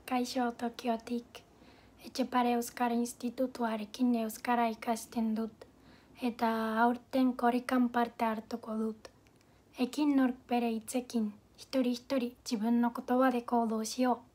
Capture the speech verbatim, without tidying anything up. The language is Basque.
Kaixo Tokiotik. Etxepare Euskara Institutuarekin Euskara ikasten dut. Eta aurten korrikan parte hartuko dut. Ekin nork bere hitzekin, hitori hitori 自分の言葉で行動しよう